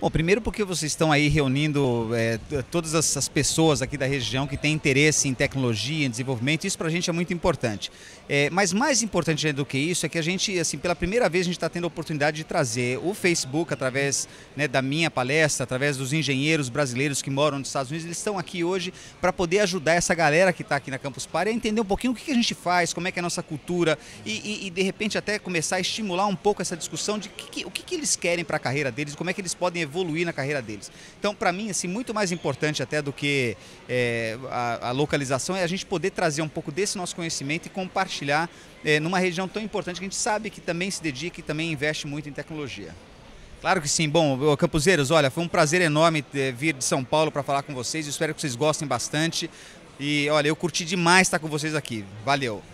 Bom, primeiro porque vocês estão aí reunindo todas essas pessoas aqui da região que têm interesse em tecnologia, em desenvolvimento, isso para a gente é muito importante. Mas mais importante do que isso é que a gente, assim, pela primeira vez a gente está tendo a oportunidade de trazer o Facebook através, né, da minha palestra, através dos engenheiros brasileiros que moram nos Estados Unidos, eles estão aqui hoje para poder ajudar essa galera que está aqui na Campus Party a entender um pouquinho o que a gente faz, como é que é a nossa cultura e de repente até começar a estimular um pouco essa discussão de o que eles querem para a carreira deles, como é que eles podem evoluir na carreira deles. Então, para mim, assim, muito mais importante até do que a localização é a gente poder trazer um pouco desse nosso conhecimento e compartilhar numa região tão importante que a gente sabe que também se dedica e também investe muito em tecnologia. Claro que sim. Bom, campuseiros, olha, foi um prazer enorme vir de São Paulo para falar com vocês. Eu espero que vocês gostem bastante. E olha, eu curti demais estar com vocês aqui. Valeu!